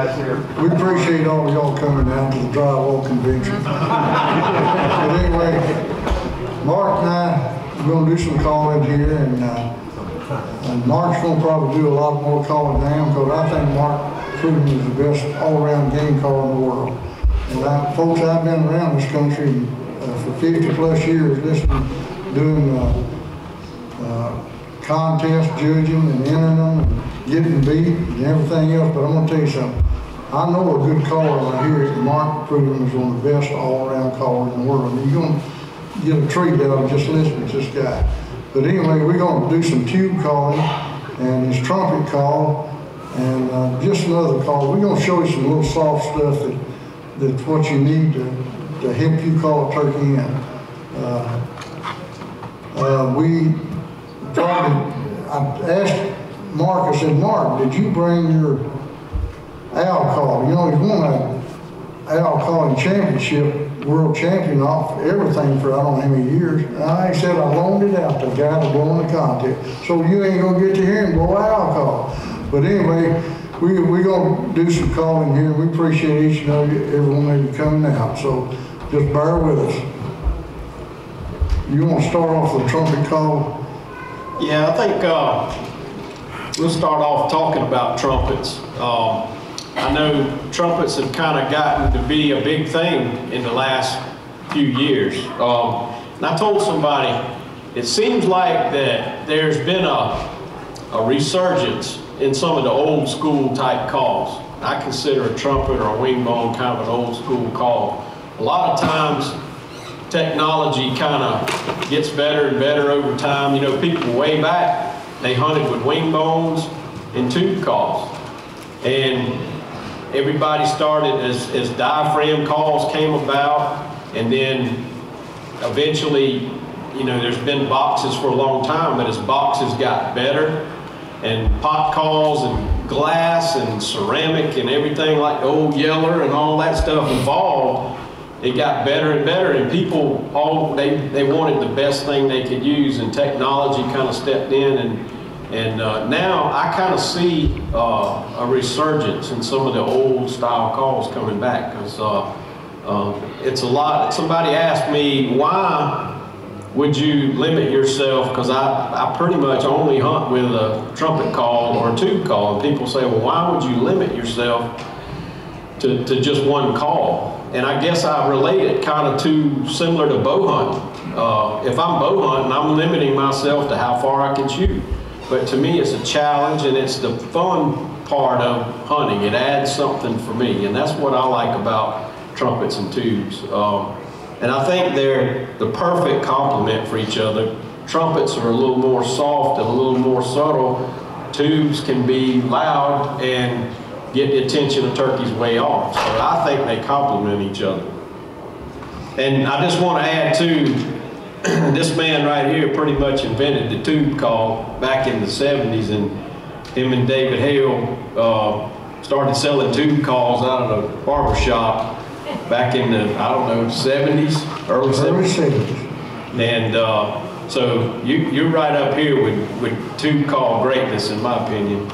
guys here. We appreciate all of y'all coming out to the drywall convention. But anyway, Mark and I are going to do some calling here, and Mark's going to probably do a lot more calling now, because I think Mark Prudhomme is the best all-around game caller in the world. And folks, I've been around this country for 50 plus years, listening, doing contests, judging, and entering them, and getting beat, and everything else. But I'm going to tell you something. I know a good caller right here. Mark Prudhomme is one of the best all-around callers in the world. I mean, you're going to get a treat out of just listening to this guy. But anyway, we're going to do some tube calling and his trumpet call and just another call. We're going to show you some little soft stuff that's what you need to help you call a turkey in. I asked Mark, I said, Mark, did you bring your owl call? You know, he's won an owl calling championship, world champion off everything for I don't know how many years. And I said I loaned it out to the guy that won the contest. So you ain't gonna get to hear him blow owl call. But anyway, we're gonna do some calling here. We appreciate each and everyone of you coming out. So just bear with us. You want to start off with a trumpet call? Yeah, I think we'll start off talking about trumpets. I know trumpets have kind of gotten to be a big thing in the last few years. And I told somebody, it seems like that there's been a resurgence in some of the old school type calls. I consider a trumpet or a wing-bone kind of an old school call. A lot of times, technology kind of gets better and better over time. You know, people way back, they hunted with wing bones and tube calls. And everybody started as diaphragm calls came about, and then eventually, you know, there's been boxes for a long time, but as boxes got better, and pot calls and glass and ceramic and everything like the old Yeller and all that stuff evolved, it got better and better, and people they wanted the best thing they could use, and technology kind of stepped in, and now I kind of see a resurgence in some of the old style calls coming back, because it's a lot. Somebody asked me, why would you limit yourself, because I pretty much only hunt with a trumpet call or a tube call, and people say, well, why would you limit yourself to just one call? And I guess I relate it kind of to similar to bow hunting. If I'm bow hunting, I'm limiting myself to how far I can shoot. But to me, it's a challenge, and it's the fun part of hunting. It adds something for me, and that's what I like about trumpets and tubes. And I think they're the perfect complement for each other. Trumpets are a little more soft and a little more subtle. Tubes can be loud and get the attention of turkeys way off. So I think they complement each other. And I just want to add too, this man right here pretty much invented the tube call back in the 70s, and him and David Hale started selling tube calls out of the barber shop back in the, I don't know, 70s, early 70s. And so you're right up here with tube call greatness, in my opinion.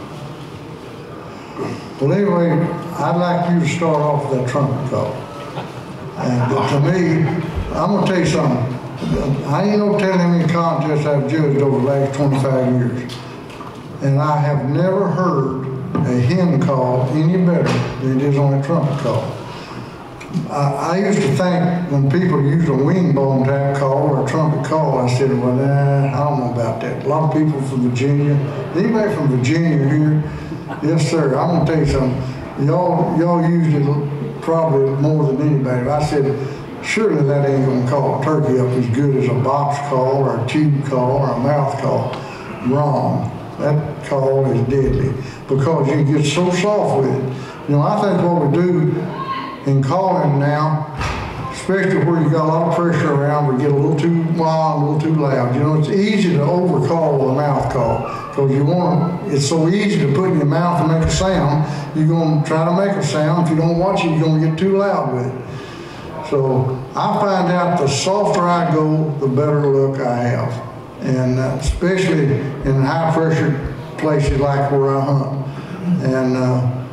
Well, anyway, I'd like you to start off with that trumpet call. And to me, I'm going to tell you something. I ain't no telling how many contests I've judged over the last 25 years. And I have never heard a hen call any better than it is on a trumpet call. I used to think when people used a wing bone type call or a trumpet call, I said, well, I don't know about that. A lot of people from Virginia, anybody from Virginia here? Yes, sir. I'm going to tell you something. Y'all used it probably more than anybody. I said, surely that ain't going to call a turkey up as good as a box call or a tube call or a mouth call. Wrong. That call is deadly because you get so soft with it. You know, I think what we do in calling now, especially where you got a lot of pressure around, we get a little too wild, a little too loud. You know, it's easy to overcall with a mouth call because you want to, it's so easy to put in your mouth and make a sound. You're going to try to make a sound. If you don't watch it, you're going to get too loud with it. So I find out the softer I go, the better look I have. And especially in high pressure places like where I hunt. And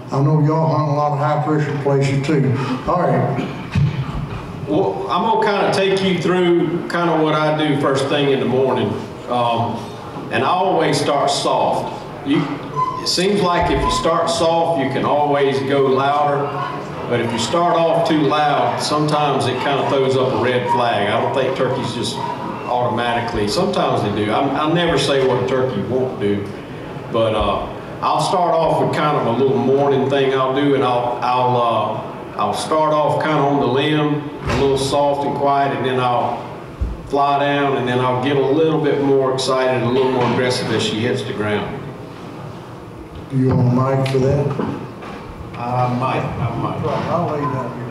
I know y'all hunt a lot of high pressure places too. All right. Well, I'm gonna kind of take you through kind of what I do first thing in the morning. And I always start soft. It seems like if you start soft, you can always go louder. But if you start off too loud, sometimes it kind of throws up a red flag. I don't think turkeys just automatically, sometimes they do. I'll never say what a turkey won't do, but I'll start off with kind of a little morning thing I'll do, and I'll start off kind of on the limb, a little soft and quiet, and then I'll fly down, and then I'll get a little bit more excited, a little more aggressive as she hits the ground. Do you want a mic for that? I might. I'll lay down here.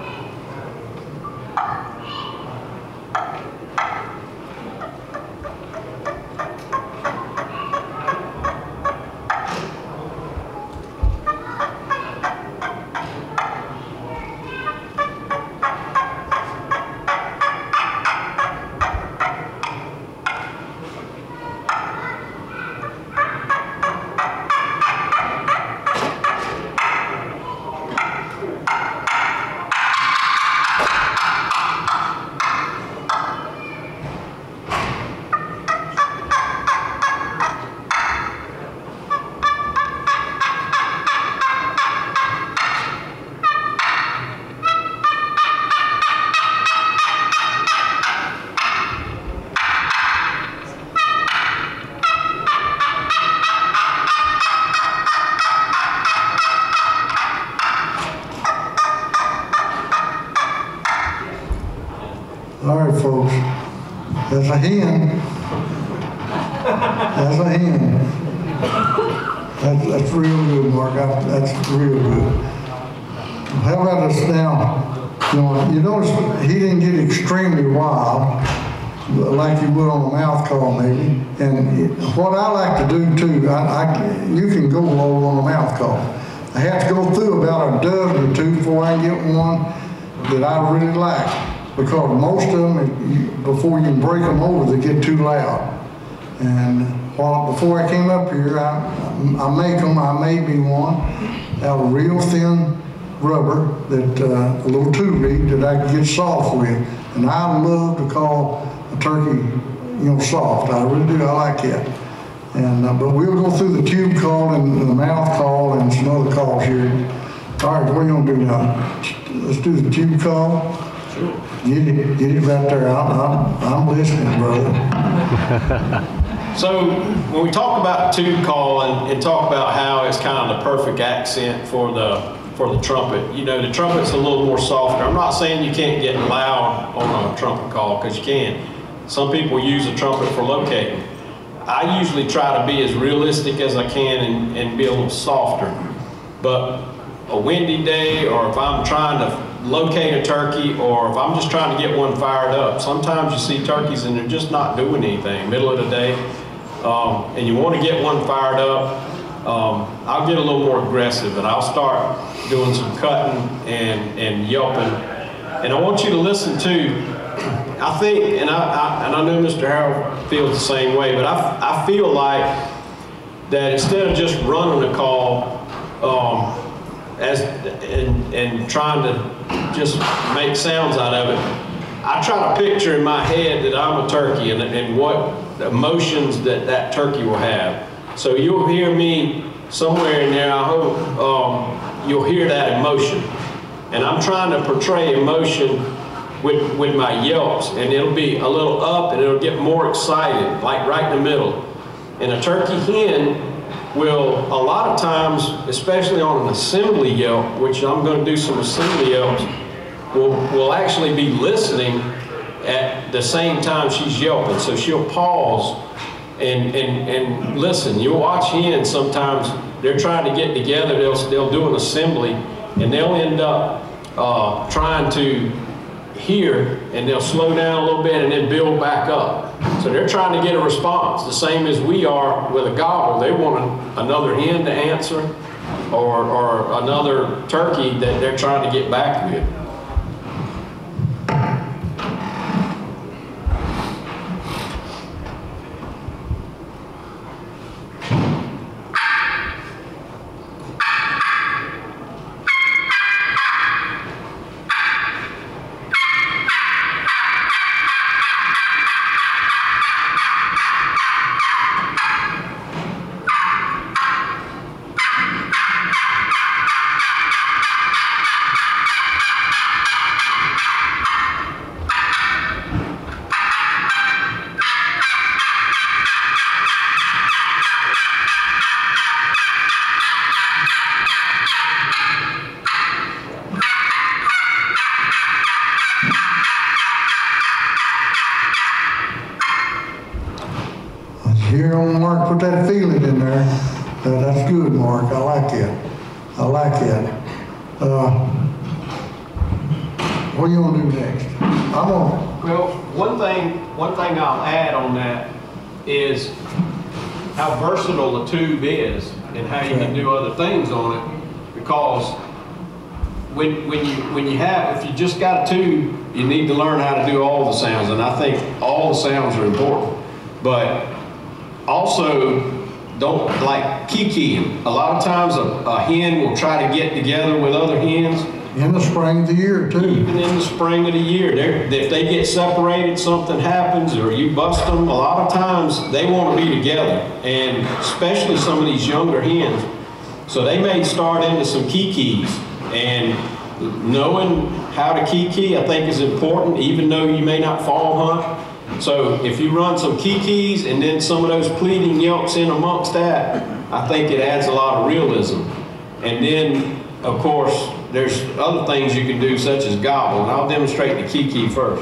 All right, folks. That's a hen. That's a hen. That's real good, Mark. That's real good. How about this now? You notice he didn't get extremely wild, like you would on a mouth call maybe. And what I like to do too, you can go low on a mouth call. I have to go through about a dozen or two before I get one that I really like. Because most of them, before you can break them over, they get too loud. And before I came up here, I made me one out of real thin rubber, that a little tube that I could get soft with. And I love to call a turkey, soft. I really do. I like it. And but we'll go through the tube call and the mouth call and some other calls here. All right, what are you gonna do now? Let's do the tube call. Get it right there. I'm listening, brother. So when we talk about tube call and talk about how it's kind of the perfect accent for the trumpet, the trumpet's a little more softer. I'm not saying you can't get loud on a trumpet call, because you can. Some people use a trumpet for locating. I usually try to be as realistic as I can and be a little softer. But a windy day, or if I'm trying to locate a turkey, or if I'm just trying to get one fired up, sometimes you see turkeys and they're just not doing anything, middle of the day, and you want to get one fired up, I'll get a little more aggressive and I'll start doing some cutting and yelping. And I want you to listen to, I think, and I know Mr. Harold feels the same way, but I feel like that instead of just running a call and trying to just make sounds out of it, I try to picture in my head that I'm a turkey and what emotions that turkey will have. So you'll hear me somewhere in there, I hope you'll hear that emotion. And I'm trying to portray emotion with my yelps, and it'll be a little up and it'll get more excited, like right in the middle. And a turkey hen will, a lot of times, especially on an assembly yelp, which I'm going to do some assembly yelps, will actually be listening at the same time she's yelping. So she'll pause and listen. You'll watch hens sometimes, they're trying to get together, they'll do an assembly, and they'll end up trying to hear, and they'll slow down a little bit and then build back up. So they're trying to get a response, the same as we are with a gobble. They want another hen to answer, or another turkey that they're trying to get back with. hear on Mark put that feeling in there. That's good, Mark. I like it. I like it. What are you gonna do next? I'm on. Well, one thing I'll add on that is how versatile the tube is and how you can do other things on it. Because if you just got a tube, you need to learn how to do all the sounds, and I think all the sounds are important. But also, don't like keying. A lot of times a hen will try to get together with other hens. In the spring of the year, too. Even in the spring of the year. If they get separated, something happens, or you bust them, a lot of times they want to be together, and especially some of these younger hens. So they may start into some keys, and knowing how to key, I think, is important, even though you may not fall hunt. So if you run some keys and then some of those pleading yelps in amongst that, I think it adds a lot of realism. And then, of course, there's other things you can do, such as gobble, and I'll demonstrate the key first.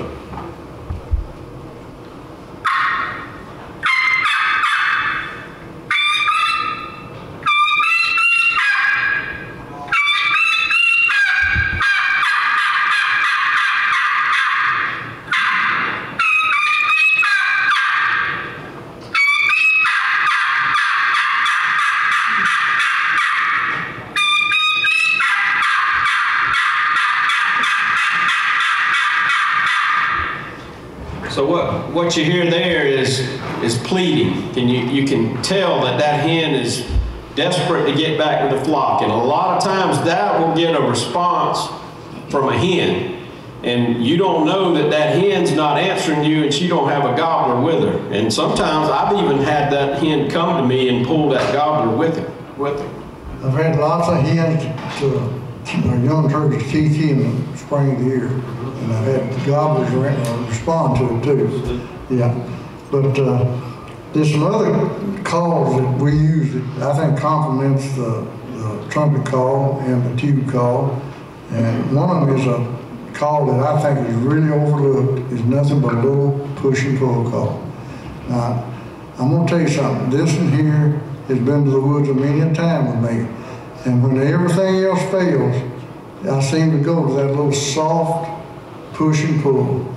So what you hear there is pleading, and you can tell that hen is desperate to get back to the flock, and a lot of times that will get a response from a hen, and you don't know that hen's not answering you, and she don't have a gobbler with her. And sometimes I've even had that hen come to me and pull that gobbler with her. I've had lots of hens to young turkeys key in the spring of the year. And I've had gobblers respond to it too. Yeah. But there's some other calls that we use that I think complements the trumpet call and the tube call. And one of them is a call that I think is really overlooked, is nothing but a little push and pull call. Now, I'm gonna tell you something. This one here has been to the woods a many a time with me. And when everything else fails, I seem to go to that little soft push and pull.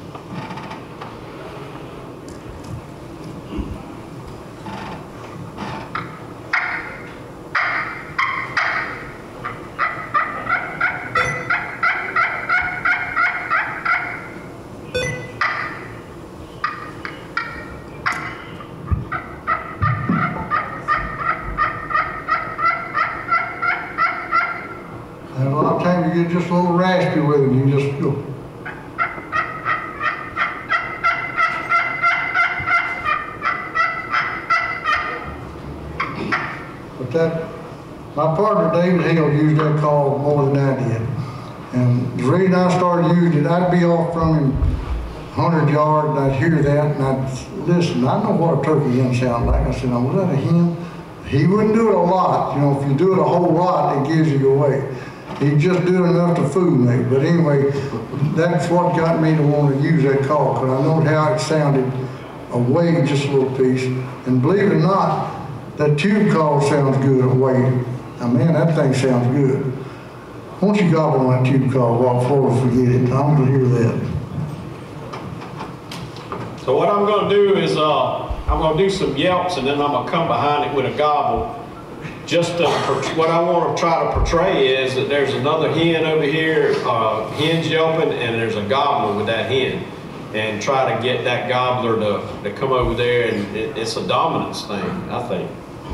And a lot of times you get just a little raspy with it, you just go. But my partner David Hill used that call more than I did. And the reason I started using it, I'd be off from him 100 yards and I'd hear that and I'd listen. I know what a turkey hen sounds like. I said, now, was that a hen? He wouldn't do it a lot. You know, if you do it a whole lot, it gives you away. He'd just do enough to fool me. But anyway, that's what got me to want to use that call, because I know how it sounded away just a little piece. And believe it or not, that tube call sounds good away. Now, man, that thing sounds good. Once you gobble on that tube call, walk forward, forget it. I'm going to hear that. So what I'm going to do is I'm going to do some yelps, and then I'm going to come behind it with a gobble. Just what I want to try to portray is that there's another hen over here, hen's yelping, and there's a gobbler with that hen. And try to get that gobbler to come over there, and it's a dominance thing, I think.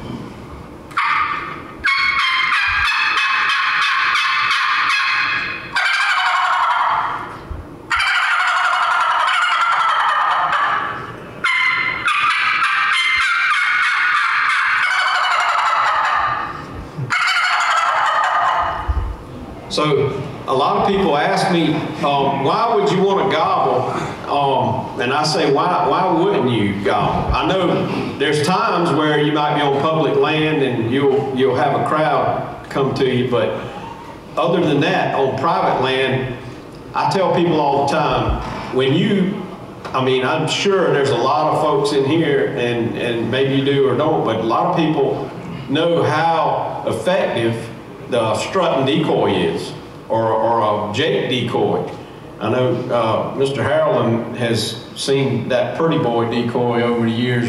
So a lot of people ask me, why would you want to gobble? And I say, why wouldn't you gobble? I know there's times where you might be on public land and you'll have a crowd come to you, but other than that, on private land, I tell people all the time, when you I mean, I'm sure there's a lot of folks in here, and maybe you do or don't, but a lot of people know how effective the strut and decoy is, or a Jake decoy. I know Mr. Harrelson has seen that Pretty Boy decoy over the years.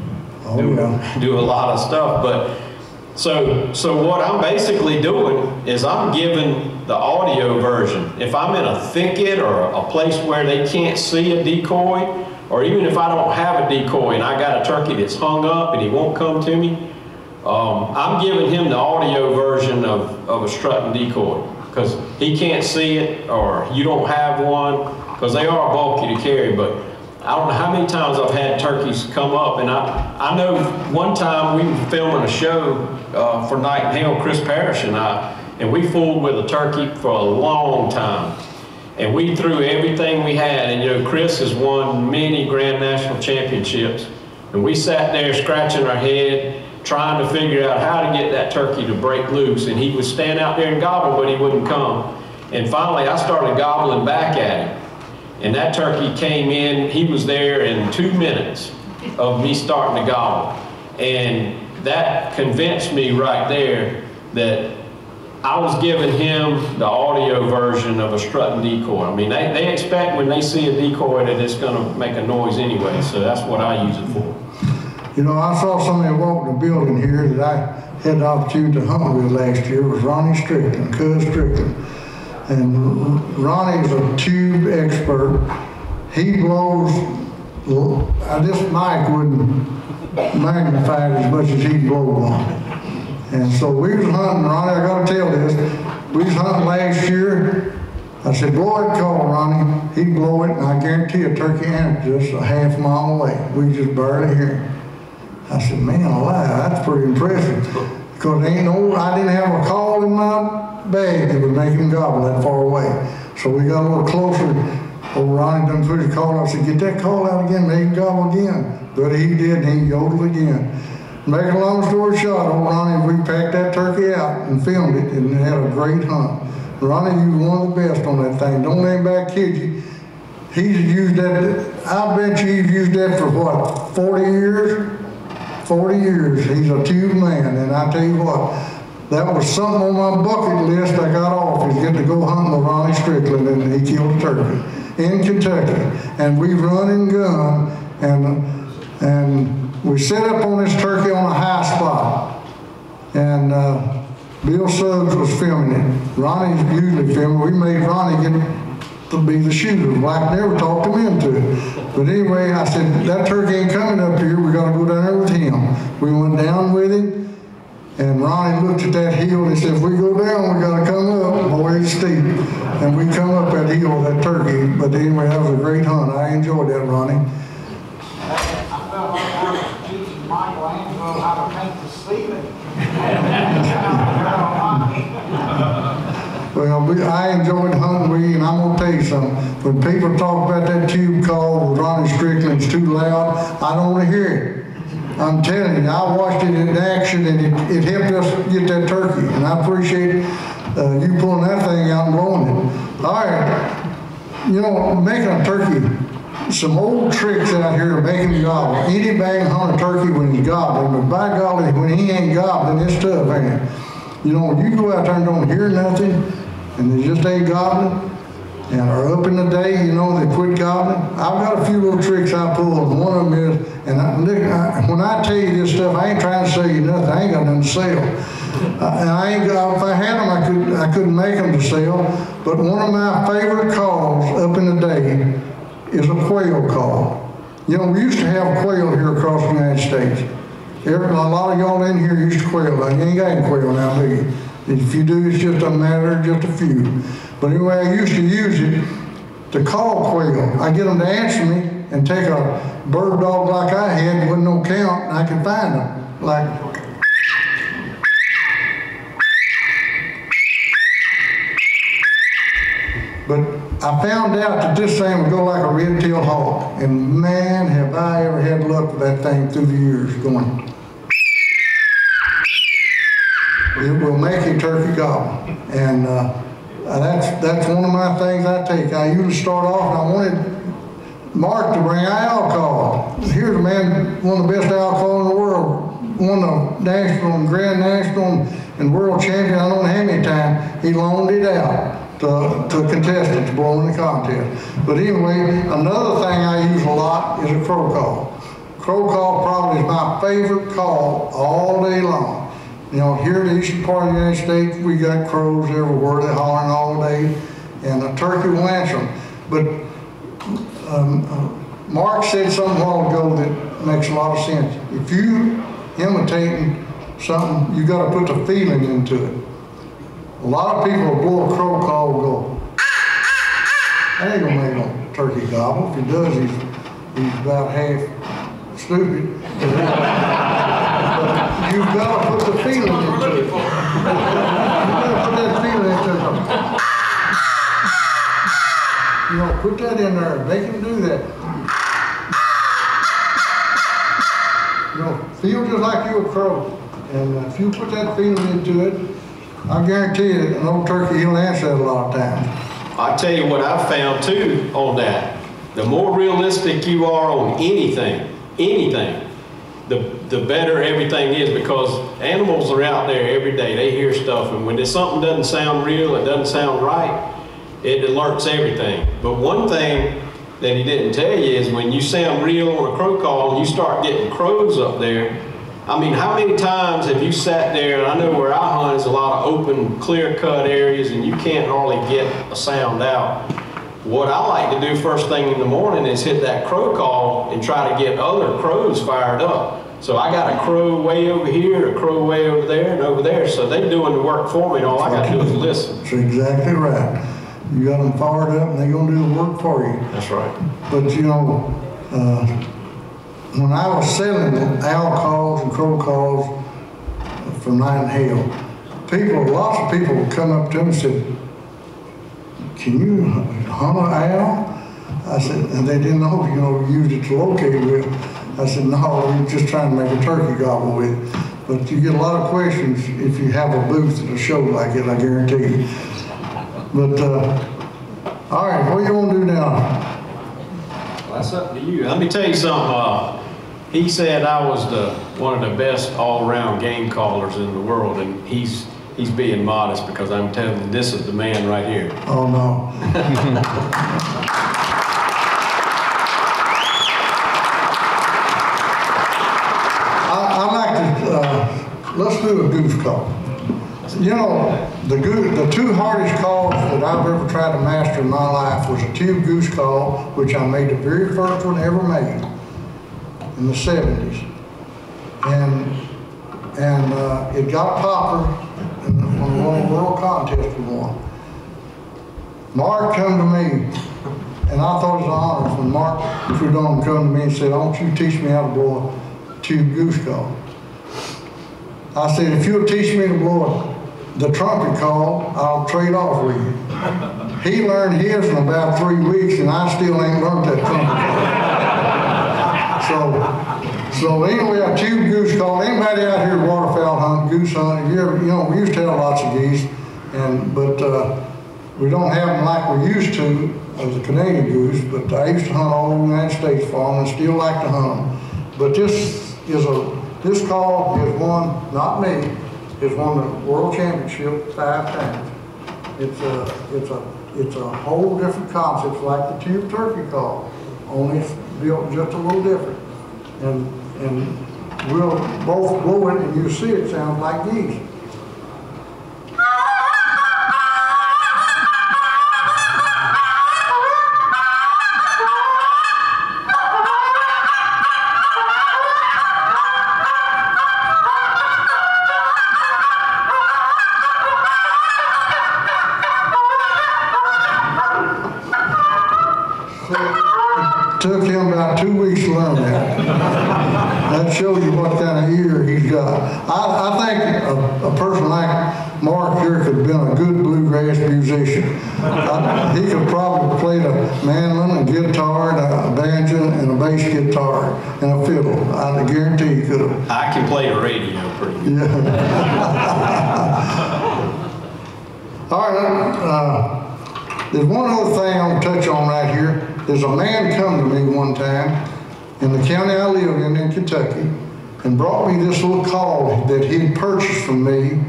Do a lot of stuff, but so what I'm basically doing is I'm giving the audio version. If I'm in a thicket or a place where they can't see a decoy, or even if I don't have a decoy and I got a turkey that's hung up and he won't come to me, I'm giving him the audio version of a strut and decoy, because he can't see it or you don't have one, because they are bulky to carry. But I don't know how many times I've had turkeys come up, and I know one time we were filming a show for Night and Hail, Chris Parrish and we fooled with a turkey for a long time. And we threw everything we had, and you know, Chris has won many Grand National Championships, and we sat there scratching our head, trying to figure out how to get that turkey to break loose, and he would stand out there and gobble, but he wouldn't come. And finally, I started gobbling back at him, and that turkey came in. He was there in 2 minutes of me starting to gobble, and that convinced me right there that I was giving him the audio version of a strut and decoy. I mean, they expect when they see a decoy that it's going to make a noise anyway, so that's what I use it for. You know, I saw somebody walk in the building here that I had the opportunity to hunt with last year. It was Ronnie Strickland, Cuz Strickland. And Ronnie's a tube expert. He blows, this mic wouldn't magnify it as much as he blows on it. And so we was hunting, Ronnie, I gotta tell this, we was hunting last year. I said, blow that call, Ronnie. He'd blow it, and I guarantee a turkey answered just a half mile away. We just barely hear him. I said, man alive, that's pretty impressive. Because I didn't have a call in my bag that would make him gobble that far away. So we got a little closer. Old Ronnie done put his call out. I said, get that call out again, make him gobble again. But he did, and he yodeled again. Make a long story short, old Ronnie, we packed that turkey out and filmed it and had a great hunt. Ronnie, you were one of the best on that thing. Don't let anybody kid you. He's used that, I bet you he's used that for what, 40 years? 40 years, he's a tube man, and I tell you what, that was something on my bucket list I got off, is get to go hunting with Ronnie Strickland, and he killed a turkey in Kentucky. And we run and gun, and we set up on this turkey on a high spot, and Bill Suggs was filming it. Ronnie's usually filming. We made Ronnie get to be the shooter. Black never talked him into it. But anyway, I said, that turkey ain't coming up here. We got to go down there with him. We went down with him, and Ronnie looked at that hill and he said, if we go down, we got to come up. Boy, it's steep. And we come up that hill with that turkey. But anyway, that was a great hunt. I enjoyed that, Ronnie. I felt like I was teaching Michelangelo how to paint the ceiling. Well, I enjoyed hunting with you, and I'm going to tell you something. When people talk about that tube call with Ronnie Strickland, it's too loud, I don't want to hear it. I'm telling you, I watched it in action, and it helped us get that turkey, and I appreciate you pulling that thing out and blowing it. All right, you know, making a turkey, some old tricks out here to make him gobble. Anybody can hunt a turkey when he's gobbling, but by golly, when he ain't gobbling, it's tough, ain't it? You know, when you go out there and don't hear nothing, and they just ain't gobbling, and are up in the day, you know, they quit gobbling. I've got a few little tricks I pull, and one of them is, and when I tell you this stuff, I ain't trying to sell you nothing. I ain't got nothing to sell. And I ain't got, if I had them, I couldn't make them to sell. But one of my favorite calls up in the day is a quail call. You know, we used to have quail here across the United States. A lot of y'all in here used to quail. You ain't got any quail now, do you? If you do, it's just a matter of just a few. But anyway, I used to use it to call quail. I get them to answer me and take a bird dog like I had, wasn't no count, and I could find them. Like, but I found out that this thing would go like a red-tailed hawk. And man, have I ever had luck with that thing through the years going. It will make a turkey gobble. And that's one of my things I take. I usually start off, and I wanted Mark to bring alcohol. Here's a man, one of the best alcohol in the world, won the national and grand national and world champion, I don't know how many times. He loaned it out to contestants blowing the contest. But anyway, another thing I use a lot is a crow call. Crow call probably is my favorite call all day long. You know, here in the eastern part of the United States, we got crows everywhere. They're hollering all day, and a turkey will answer them. But Mark said something a while ago that makes a lot of sense. If you imitating something, you got to put the feeling into it. A lot of people will blow a crow call and go, that ain't gonna make no turkey gobble. If he does, he's about half stupid. But you've got to put the feeling into it. You've got to put that feeling into it. You know, put that in there. Make him do that. You know, feel just like you're a crow. And if you put that feeling into it, I guarantee you, an old turkey, he'll answer that a lot of times. I tell you what I've found too on that. The more realistic you are on anything, the better everything is, because animals are out there every day. They hear stuff, and when something doesn't sound real, it doesn't sound right, it alerts everything. But one thing that he didn't tell you is when you sound real on a crow call and you start getting crows up there, I mean, how many times have you sat there, and I know where I hunt is a lot of open, clear-cut areas, and you can't hardly get a sound out. What I like to do first thing in the morning is hit that crow call and try to get other crows fired up. So I got a crow way over here, a crow way over there, and over there. So they're doing the work for me, and all I got to do is listen. That's exactly right. You got them fired up, and they're going to do the work for you. That's right. But you know, when I was selling owl calls and crow calls from Night and Hail, lots of people would come up to me and said, "Can you hunt an owl?" I said, and they didn't know, you know, we used it to locate with. I said, no, we're just trying to make a turkey gobble with it. But you get a lot of questions if you have a booth at a show like it, I guarantee you. But, all right, what do you want to do now? Well, that's up to you. Let me tell you something. He said I was one of the best all-around game callers in the world, and he's being modest, because I'm telling you, this is the man right here. Oh, no. I like to, let's do a goose call. You know, the two hardest calls that I've ever tried to master in my life was a tube goose call, which I made the very first one ever made in the 70s. And it got popular on one of the world contests we won. Mark come to me, and I thought it was an honor when Mark Prudhomme come to me and said, "I want you to teach me how to blow a tube goose call." I said, "If you'll teach me to blow the trumpet call, I'll trade off with you." He learned his in about 3 weeks, and I still ain't learned that trumpet call. So anyway, a tube goose call. Anybody out here waterfowl hunting, goose hunting? You know, we used to have lots of geese, but we don't have them like we used to as a Canadian goose. But I used to hunt all over the United States for them, and still like to hunt them. But this call is one, not me, has won the world championship 5 times. It's a whole different concept. It's like the tube turkey call, only it's built just a little different. And we'll both blow it, and you see it sounds like geese. Took him about 2 weeks to learn that. That shows you what kind of ear he's got. I think a person like Mark here could have been a good bluegrass musician. He could probably play the mandolin, a guitar, and a banjo, and a bass guitar, and a fiddle. I guarantee he could have. I can play the radio pretty good. Yeah. All right. There's one other thing I'm going to touch on right here. There's a man come to me one time in the county I live in Kentucky, and brought me this little call that he'd purchased from me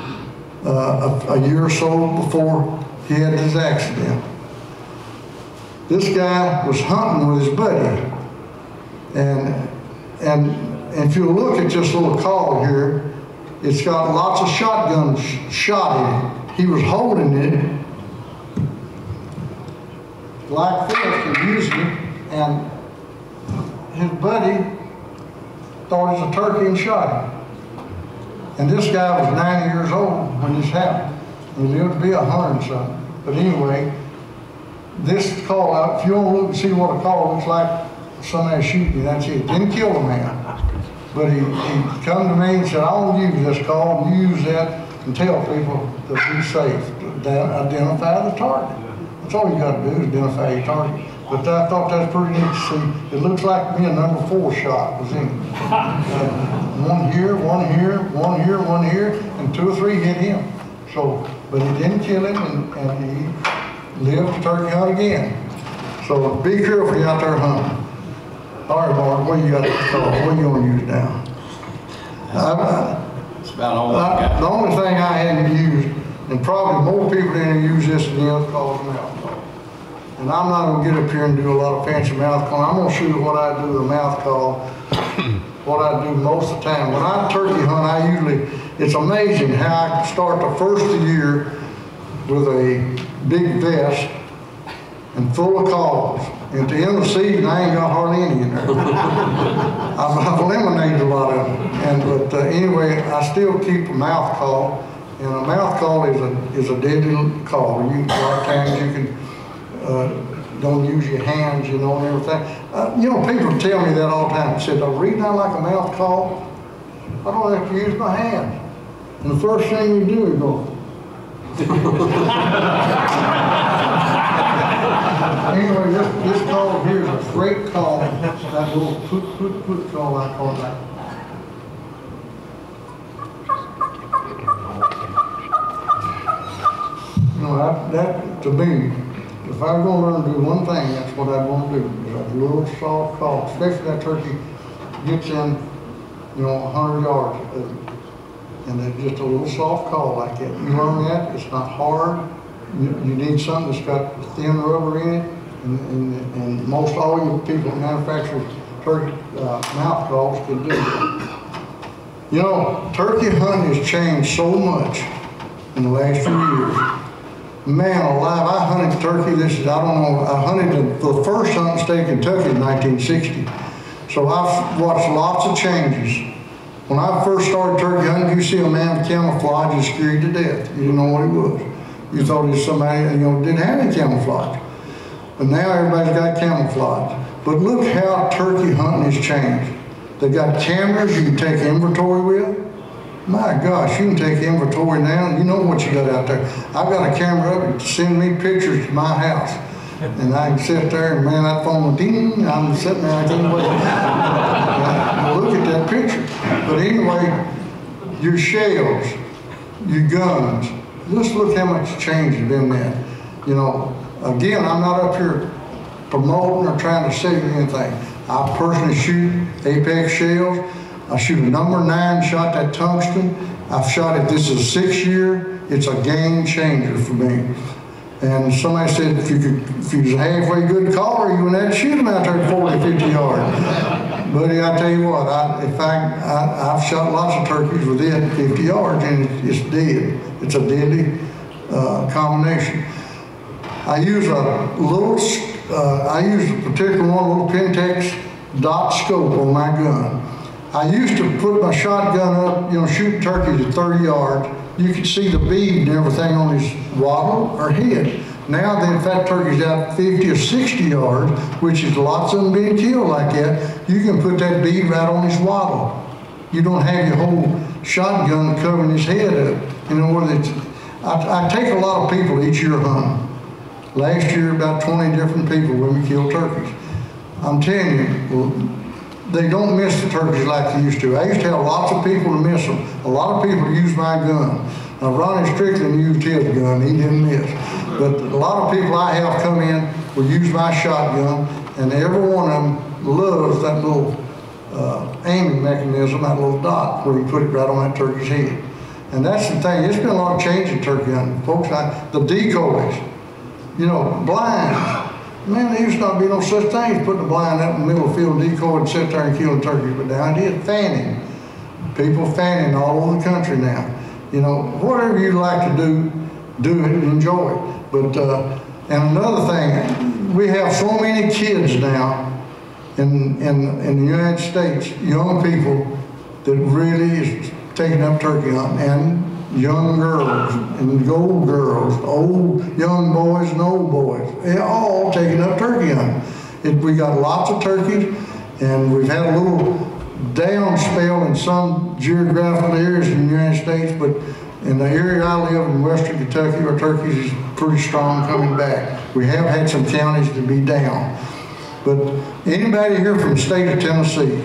a year or so before he had this accident. This guy was hunting with his buddy, and if you look at this little call here, it's got lots of shotguns shot in it. He was holding it like this and using it, and his buddy thought it was a turkey and shot him. And this guy was 90 years old when this happened. He lived to be 100 and something. But anyway, this call out, if you want to look and see what a call looks like, somebody shooting you, that's it. Didn't kill the man. But he come to me and said, I want to use this call, and you use that and tell people to be safe, to identify the target. That's all you got to do is identify your target. But I thought that's pretty neat to see. It looks like me a number 4 shot was in it. One here, one here, one here, one here, and 2 or 3 hit him. So, but he didn't kill him, and he lived to turkey hunt again. So be careful you out there hunting. All right, Mark, what you got to call? What are you going to use now? That's about all I got. The only thing I hadn't used, and probably more people didn't use this than the other calls mouth call. And I'm not going to get up here and do a lot of fancy mouth call. I'm going to show you what I do with a mouth call, what I do most of the time. When I turkey hunt, it's amazing how I can start the first of the year with a big vest and full of calls. And at the end of the season, I ain't got hardly any in there. I've eliminated a lot of them. But anyway, I still keep a mouth call. And a mouth call is a deadly call. A lot of times you can don't use your hands, and everything. People tell me that all the time. They said, "Oh, read out like a mouth call. I don't have to use my hands." And the first thing you do is go. Anyway, this call here is a great call. That little put call I call that. That to me, if I'm going to learn to do one thing, that's what I'm going to do. Is a little soft call, especially that turkey gets in, 100 yards, and then just a little soft call like that. You learn that, it's not hard. You need something that's got thin rubber in it, and most all you people that manufacture turkey mouth calls can do it. Turkey hunting has changed so much in the last few years. Man alive, I hunted turkey, I hunted the first hunt in state of Kentucky in 1960. So I've watched lots of changes. When I first started turkey hunting, you see a man with camouflage, you scared to death. You didn't know what he was. You thought he was somebody, didn't have any camouflage. But now everybody's got camouflage. But look how turkey hunting has changed. They got cameras you can take inventory with. My gosh, you can take inventory now, you know what you got out there. I've got a camera up to send me pictures to my house. And I can sit there and man, that phone will ding, I'm sitting there, I can't wait. Look at that picture. But anyway, your shells, your guns, just look how much change has been there. Again, I'm not up here promoting or trying to sell you anything. I personally shoot Apex shells. I shoot a number 9, shot that tungsten. I've shot it, this is 6th year. It's a game changer for me. And somebody said, if you was a halfway good caller, you wouldn't have to shoot them out there 40, 50 yards. Buddy, I tell you what, I've shot lots of turkeys with it at 50 yards, and it's dead. It's a deadly combination. I use a particular one, little Pentex dot scope on my gun. I used to put my shotgun up, shoot turkeys at 30 yards. You could see the bead and everything on his wattle or head. Now if that turkey's out 50 or 60 yards, which is lots of them being killed like that, you can put that bead right on his wattle. You don't have your whole shotgun covering his head up. I take a lot of people each year hunting. Last year, about 20 different people when we killed turkeys. I'm telling you, they don't miss the turkeys like they used to. I used to have lots of people to miss them. A lot of people use my gun. Now, Ronnie Strickland used his gun. He didn't miss. But a lot of people I have come in, will use my shotgun, and every one of them loves that little aiming mechanism, that little dot, where you put it right on that turkey's head. And that's the thing, it's been a lot of change in turkey hunting. Folks, the decoys, you know, blind. Man, there used to not be no such thing as putting a blind out in the middle of the field, decoy, and sit there and kill the turkeys. But now it is fanning. People fanning all over the country now. You know, whatever you like to do it and enjoy it. But, and another thing, we have so many kids now in the United States, young people that really is taking up turkey hunting, and young girls and old girls, old young boys and old boys, they're all taking up turkey hunting. We got lots of turkeys, and we've had a little down spell in some geographical areas in the United States, but in the area I live in western Kentucky, our turkeys is pretty strong coming back. We have had some counties to be down. But anybody here from the state of Tennessee,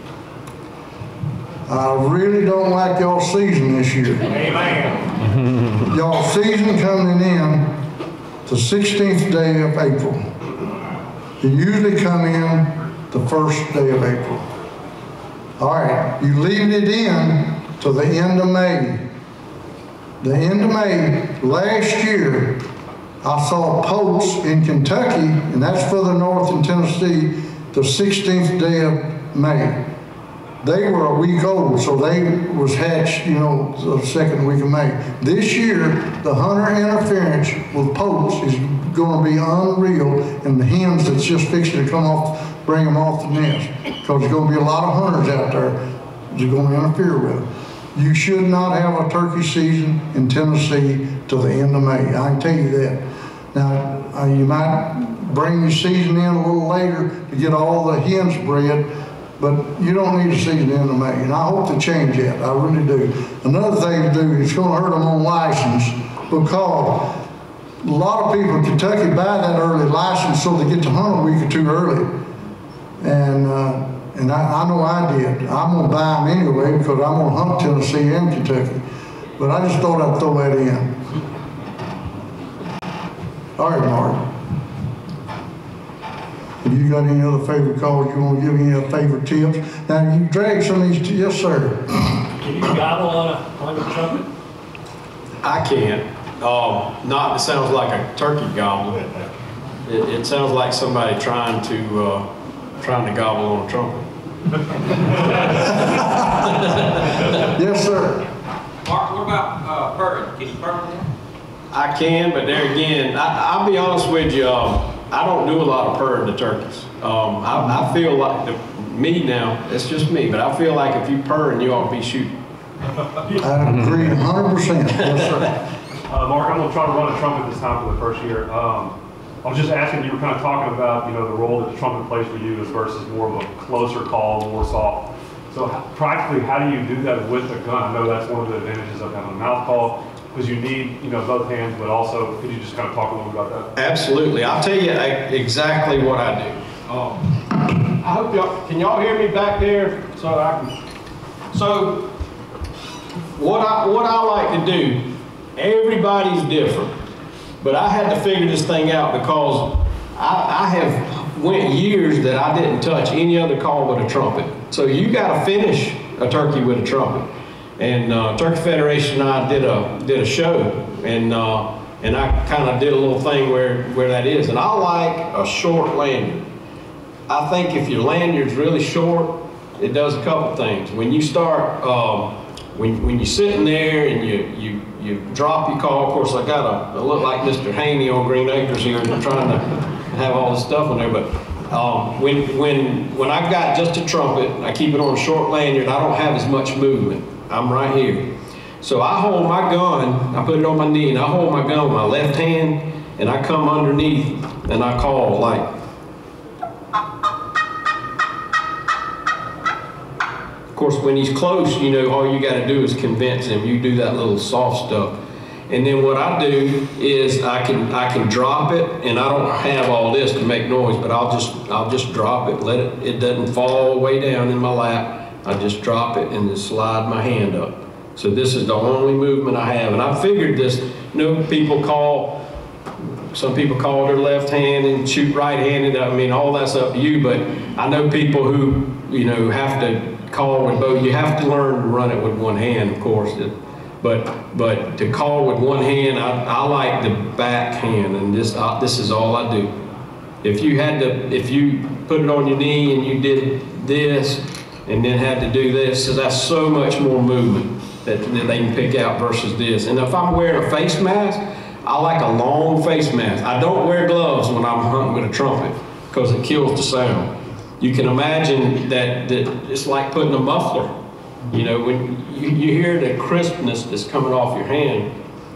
I really don't like y'all's season this year. Amen. Y'all's season coming in the 16th day of April. You usually come in the first day of April. All right, you leaving it in to the end of May. The end of May, last year, I saw poults in Kentucky, and that's further north in Tennessee, the 16th day of May. They were a week old, so they was hatched, you know, the second week of May. This year, the hunter interference with poults is going to be unreal, and the hens that's just fixing to come off, bring them off the nest, because there's going to be a lot of hunters out there that are going to interfere with them. You should not have a turkey season in Tennessee till the end of May. I can tell you that. Now, you might bring your season in a little later to get all the hens bred, but you don't need a season in the May, and I hope to change that. I really do. Another thing to do, it's going to hurt them on license, because a lot of people in Kentucky buy that early license so they get to hunt a week or two early. And I know I did. I'm going to buy them anyway because I'm going to hunt Tennessee and Kentucky. But I just thought I'd throw that in. All right, Mark. Have you got any other favorite calls? You want to give me any other favorite tips? Now, you drag some of these, yes, sir. Can you gobble on a trumpet? I can't. Not, it sounds like a turkey gobble. It sounds like somebody trying to gobble on a trumpet. Yes, sir. Mark, what about purring? Can you purr? I can, but there again, I'll be honest with you, I don't do a lot of purring to turkeys. I feel like, me now, it's just me, but I feel like if you purring, you ought to be shooting. I agree 100%. Yes, sir. Mark, I'm going to try to run a trumpet this time for the first year. I was just asking, you were kind of talking about, you know, the role that the trumpet plays for you versus more of a closer call, more soft. So practically, how do you do that with a gun? I know that's one of the advantages of having a mouth call, because you need, you know, both hands, but also, could you just kind of talk a little bit about that? Absolutely. I'll tell you exactly what I do. I hope y'all, can y'all hear me back there? So what I like to do, everybody's different, but I had to figure this thing out because I have went years that I didn't touch any other call but a trumpet. So you got to finish a turkey with a trumpet. And Turkey Federation and I did a show, and I kind of did a little thing where that is. And I like a short lanyard. I think if your lanyard's really short, it does a couple things. When you start, when you're sitting there and you drop your call, of course I look like Mr. Haney on Green Acres here, trying to have all this stuff on there, but when I've got just a trumpet, I keep it on a short lanyard, I don't have as much movement. I'm right here. So I hold my gun, I put it on my knee, and I hold my gun with my left hand, and I come underneath, and I call like. Of course, when he's close, you know, all you got to do is convince him. You do that little soft stuff. And then what I do is I can drop it, and I don't have all this to make noise, but I'll just drop it, it doesn't fall way down in my lap. I just drop it and just slide my hand up. So this is the only movement I have. And I figured this, you know, people call some people call their left hand and shoot right-handed. I mean, all that's up to you, but I know people who, you know, have to call with both. You have to learn to run it with one hand, of course. But to call with one hand, I like the back hand, and this is all I do. If you put it on your knee and you did this and then had to do this, so that's so much more movement that they can pick out versus this. And if I'm wearing a face mask, I like a long face mask. I don't wear gloves when I'm hunting with a trumpet because it kills the sound. You can imagine that it's like putting a muffler. You know, when you hear the crispness that's coming off your hand.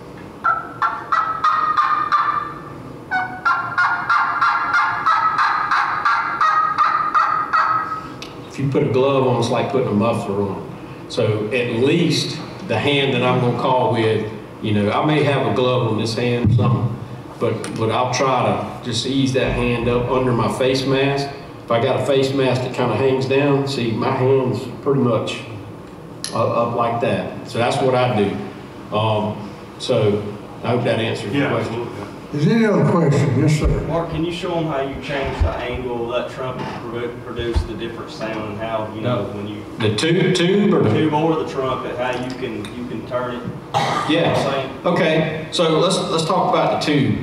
If you put a glove on, it's like putting a muffler on. So at least the hand that I'm gonna call with, you know, I may have a glove on this hand or something, but I'll try to just ease that hand up under my face mask. If I got a face mask that kind of hangs down, see, my hand's pretty much up like that. So that's what I do. So I hope that answers your question. Absolutely. Is there any other question? Yes, sir. Mark, can you show them how you change the angle of that trumpet to produce the different sound, and how, you know, when you The tube or the tube or the trumpet, how you can turn it? Yeah. Okay. So let's talk about the tube.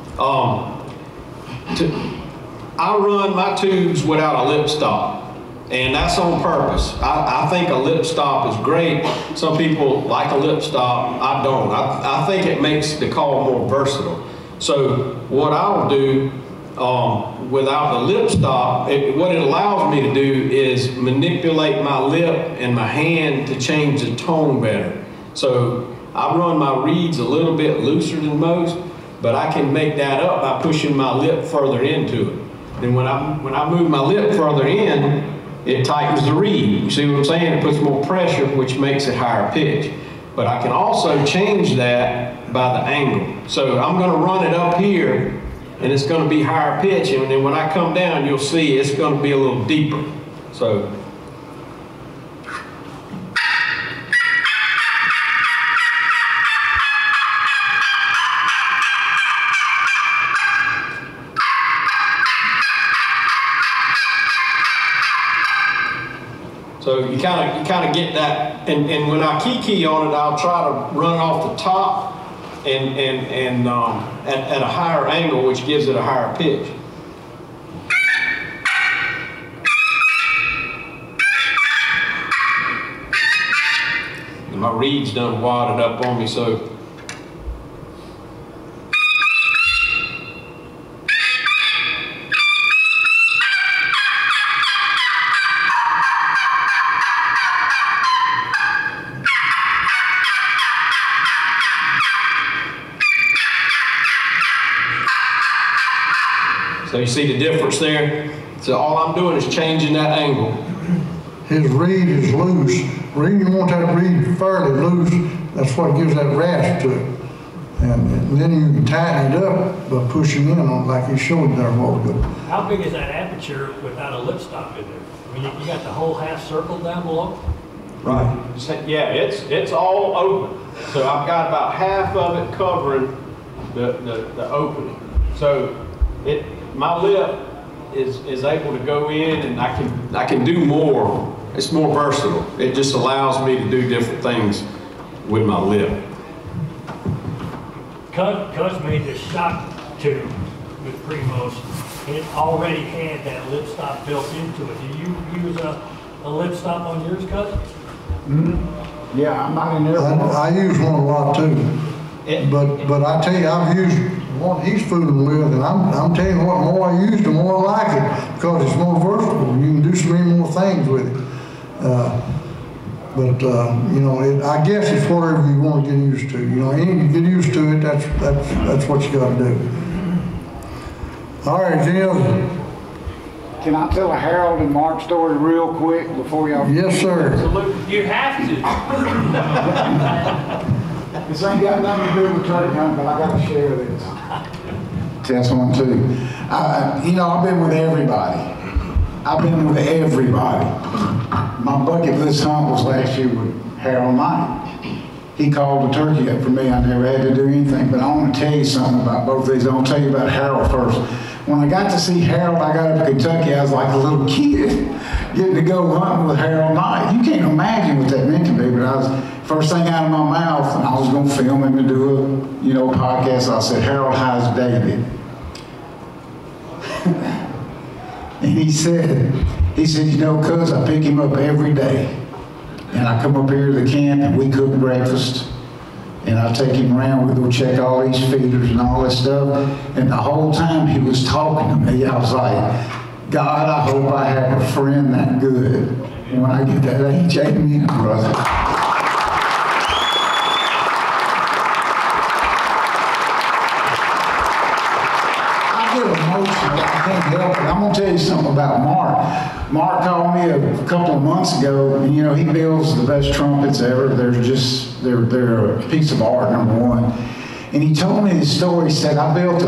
I run my tubes without a lip stop, and that's on purpose. I think a lip stop is great. Some people like a lip stop. I don't. I think it makes the call more versatile. So what I'll do without the lip stop, what it allows me to do is manipulate my lip and my hand to change the tone better. So I run my reeds a little bit looser than most, but I can make that up by pushing my lip further into it. And when I move my lip further in, it tightens the reed. You see what I'm saying? It puts more pressure, which makes it higher pitch. But I can also change that by the angle. So I'm going to run it up here, and it's going to be higher pitch, and then when I come down, you'll see it's going to be a little deeper. So. So you kind of get that, and when I key on it, I'll try to run off the top and at a higher angle, which gives it a higher pitch. And my reed's done wadded up on me, so. So you see the difference there? So all I'm doing is changing that angle. His reed is loose. You want that reed fairly loose. That's what gives that rasp to it. And then you can tighten it up by pushing in on it like he showed there a while ago. How big is that aperture without a lip stop in there? I mean, you got the whole half circle down below? Right. Yeah, it's all open. So I've got about half of it covering the opening. So my lip is able to go in, and I can do more. It's more versatile. It just allows me to do different things with my lip. Cuz made the shock tube with Prudhomme, and it already had that lip stop built into it. Do you use a lip stop on yours, Cuz? Mm-hmm. Yeah, I'm not in there. I use one a lot too. But I tell you, I've used what he's fooling with, and I'm telling you, what more I use, the more I like it, because it's more versatile. You can do so many more things with it. You know, I guess it's whatever you want to get used to. You know, you get used to it. That's what you got to do. All right, Jim. Can I tell a Harold and Mark story real quick before y'all? Yes, sir. You have to. This ain't got nothing to do with turkey hunting, but I got to share this. Test 1, 2. You know, I've been with everybody. My bucket list hunt was last year with Harold Knight. he called the turkey up for me. I never had to do anything, but I want to tell you something about both of these. I'll tell you about Harold first. When I got to see Harold, I got up to Kentucky, I was like a little kid getting to go hunting with Harold Knight. You can't imagine what that meant to me, but I was, first thing out of my mouth, and I was going to film him and do a, podcast, I said, Harold, how's David? And he said, cuz I pick him up every day. And I come up here to the camp and we cook breakfast. And I take him around, we go check all these feeders and all this stuff. And the whole time he was talking to me, I was like, God, I hope I have a friend that good when I get that age. Amen, brother. Emotional. I can't help it. I'm going to tell you something about Mark. Mark called me a couple of months ago, and he builds the best trumpets ever. They're a piece of art, number one. And he told me this story. He said, I bought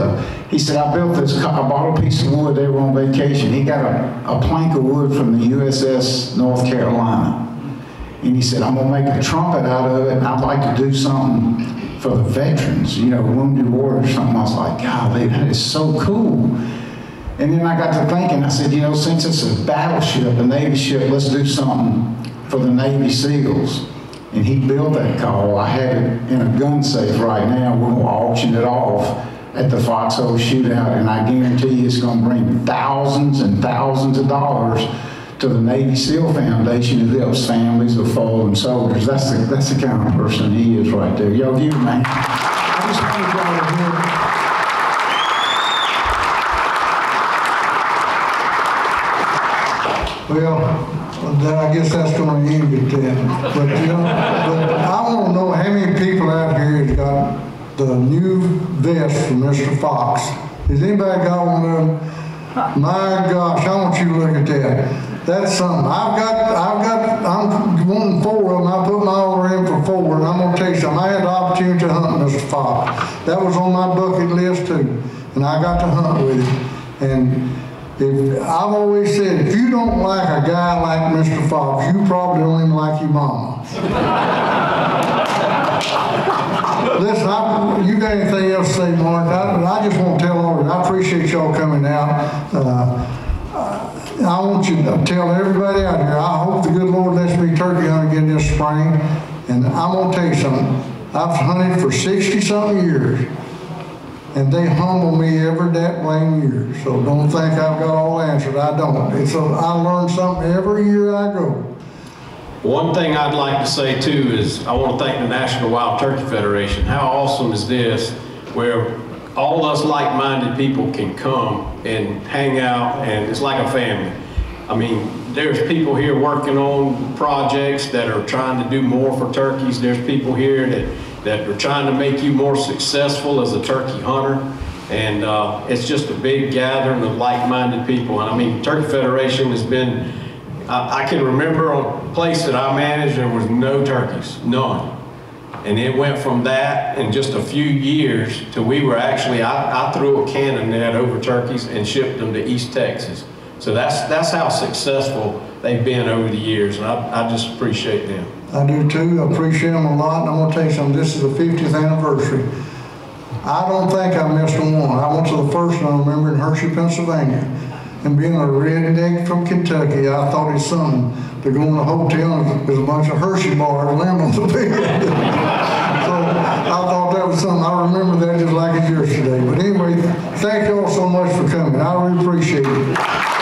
a piece of wood. They were on vacation. He got a plank of wood from the USS North Carolina. And he said, I'm going to make a trumpet out of it, and I'd like to do something for the veterans, wounded warriors or something. I was like, golly, that is so cool. And then I got to thinking, I said, since it's a battleship, a Navy ship, let's do something for the Navy SEALs. And he built that call. I have it in a gun safe right now. We're going to auction it off at the Foxhole Shootout, and I guarantee you it's going to bring thousands and thousands of dollars to the Navy SEAL Foundation, who helps families of fallen soldiers. That's the kind of person he is right there. Y'all give him, man. I just wanted y'all to hear. Well, I guess that's going to end it then. But I want to know how many people out here has got the new vest from Mr. Fox. Has anybody got one of them? My gosh, I want you to look at that. That's something. I'm wanting 4 of them. I put my order in for 4, and I'm going to tell you something. I had the opportunity to hunt Mr. Fox. That was on my bucket list too, and I got to hunt with him. And I've always said, if you don't like a guy like Mr. Fox, you probably don't even like your mama. Listen, you got anything else to say, Mark? I just want to tell all of you, I appreciate y'all coming out. I want you to tell everybody out here, I hope the good Lord lets me turkey hunt again this spring. And I'm going to tell you something. I've hunted for 60-something years. And they humble me every that blame year. So don't think I've got all the answers. I don't. I learn something every year I go. One thing I'd like to say too is I want to thank the National Wild Turkey Federation. How awesome is this, where all us like-minded people can come and hang out, and it's like a family. I mean, there's people here working on projects that are trying to do more for turkeys. There's people here that are trying to make you more successful as a turkey hunter. And it's just a big gathering of like-minded people. And I mean, Turkey Federation has been, I can remember a place that I managed, there was no turkeys, none. And it went from that in just a few years to we were actually, I threw a cannon net over turkeys and shipped them to East Texas. So that's how successful they've been over the years, and I just appreciate them. I do too. I appreciate them a lot, and I'm going to tell you something. This is the 50th anniversary. I don't think I missed one. I went to the first one, I remember, in Hershey, Pennsylvania. And being a redneck from Kentucky, I thought it's something to go in a hotel and there's a bunch of Hershey bars laying on the bed. So I thought that was something. I remember that just like it's yesterday. But anyway, thank you all so much for coming. I really appreciate it.